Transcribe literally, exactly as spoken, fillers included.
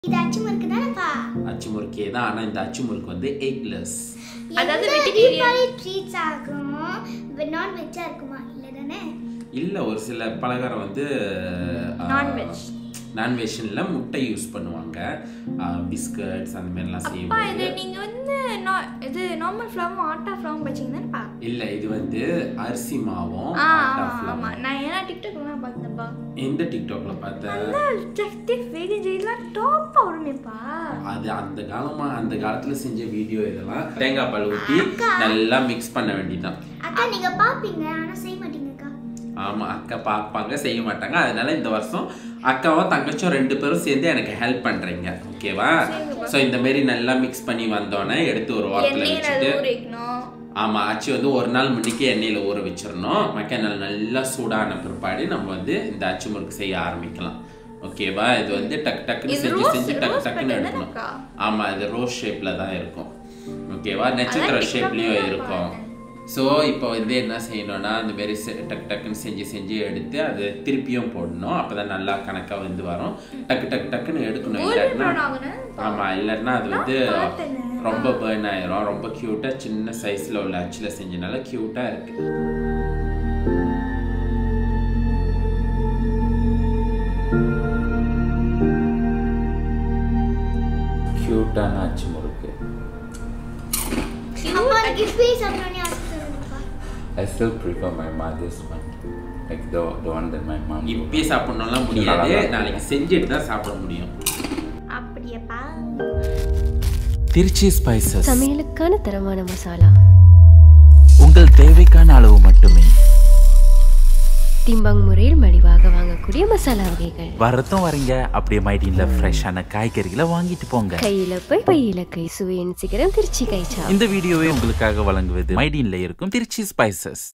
இது அச்சு முறுக்கு தானப்பா? அச்சு முறுக்கே தான். ஆனா இந்த அச்சு முறுக்கு வந்து எக்லெஸ். அதாவது வெஜிடேரியன் ட்ரீட்ஸ் ஆகுமா நான் வெஜ்ஜா இருக்குமா இல்ல தானே? இல்ல ஒரு சில பலகாரம் வந்து நான் வெஜ் நான் வெஜ்ல முட்டை யூஸ் பண்ணுவாங்க. பிஸ்கட்ஸ் அந்த மாதிரி எல்லாம் செய்வாங்க. அப்பா இது நீங்க வந்து இது நார்மல் ஃப்ளவர் ஆட்டா ஃப்ளவர் வெச்சீங்கதானப்பா? இல்ல இது வந்து அரிசி மாவும் ஆட்டா ஃப்ளவர். நான் ஏனா டிக்டாக்ல பார்த்தேன்ப்பா. எந்த டிக்டாக்ல பார்த்தா? ஜஸ்டிஃப் வெஜிடேரியன் டாப் வருமேப்பா. அது அந்த காலமா அந்த காலத்துல செஞ்ச வீடியோ இதெல்லாம். தேங்காய் பால் ஊத்தி நல்லா மிக்ஸ் பண்ண வேண்டியதான். அக்கா நீங்க பாப்பீங்க ஆனா செய்ய மாட்டீங்கக்கா. ஆமா அக்கா பாப்பாங்க செய்ய மாட்டாங்க. அதனால இந்த வருஷம் அக்காவும் தங்கச்சும் ரெண்டு பேரும் சேர்ந்து எனக்கு ஹெல்ப் பண்றீங்க. ஓகேவா? சோ இந்த மாதிரி நல்லா மிக்ஸ் பண்ணி வந்தோனே எடுத்து ஒரு வாரத்துல வச்சிட்டு ஆமா அச்சு வந்து ஒரு நாள் முன்னிக்கே எண்ணெயில ஊற வச்சிரணும். மக்க நாள் நல்லா சூடான பிற்பாடு நம்ம வந்து இந்த அச்சு முறுக்கு செய்ய ஆரம்பிக்கலாம். ஓகேவா? இது வந்து டக் டக்குன்னு செஞ்சு செஞ்சு டக் டக்குன்னு எடுக்கணும். ஆமா இது ரோஸ் ஷேப்ல தான் இருக்கும். ஓகேவா? நட்சத்திர ஷேப்லயும் இருக்கும். ஸோ இப்போ வந்து என்ன செய்யணும்னா அந்த மாரி டக்கு டக்குன்னு செஞ்சு செஞ்சு எடுத்து அது திருப்பியும் போடணும். அப்போ தான் நல்லா கணக்காக வந்து வரும். டக்கு டக்கு டக்குன்னு எடுக்கணும். இல்லைன்னா ஆமாம் இல்லைன்னா அது வந்து ரொம்ப பேர்ன் ஆயிரும். ரொம்ப க்யூட்டாக சின்ன சைஸில் உள்ள அச்சில் செஞ்சனால க்யூட்டாக இருக்கு. க்யூட்டான அச்சு முறுக்கு. I still prefer my mother's one, like the the one that my mom. இப்பே சாப்பிடணும்லாம் முடியாது. நாளைக்கு செஞ்சிட்டு தான் சாப்பிட முடியும். அப்படியேப்பா. திருச்சி ஸ்பைசஸ். சமையலுக்கான தரமான மசாலா. உங்கள் தேவைக்கான அளவு மட்டுமே. திம்பங் முறையில் மலிவாக வாங்கக்கூடிய மசாலா வகைகள். வரதும் வரீங்க அப்படியே மைடின்ல ஃப்ரெஷ்ஷான காய்கறிகளை வாங்கிட்டு போங்க. கையில போய் பையில கை சுவையின் சிகரம் திருச்சி கைச்சா. இந்த வீடியோவை உங்களுக்காக வழங்குவது மைடின்ல இருக்கும் திருச்சி ஸ்பைசஸ்.